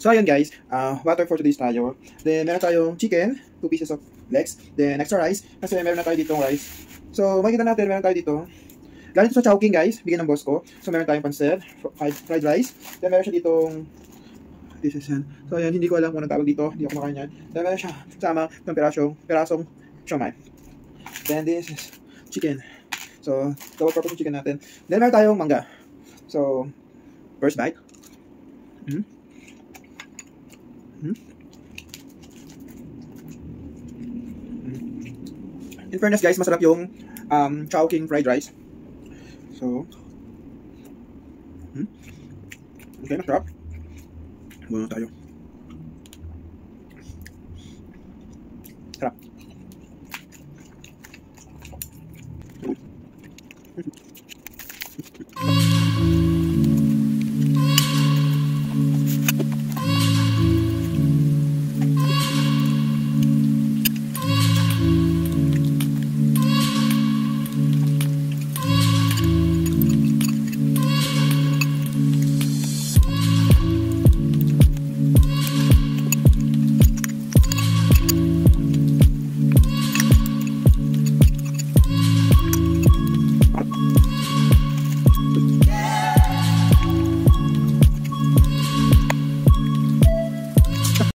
So ayun guys, water for today's tayo. Then meron tayong chicken, 2 pieces of legs. Then extra rice, kasi meron na tayo ditong rice. So makikita natin, meron tayo dito. Galing ito sa Chowking guys, bigyan ng boss ko. So meron tayong pancit, fried rice. Then meron siya ditong, this is yan. So ayan, hindi ko alam kung anong tawag dito, hindi ako kumakain yan. Then meron siya kasama ng pirasong siomai. Then this is chicken. So double purpose yung chicken natin. Then meron tayong mangga. So first bite. In fairness guys, masarap yung Chowking fried rice. So okay, masarap. Muna tayo. Sarap.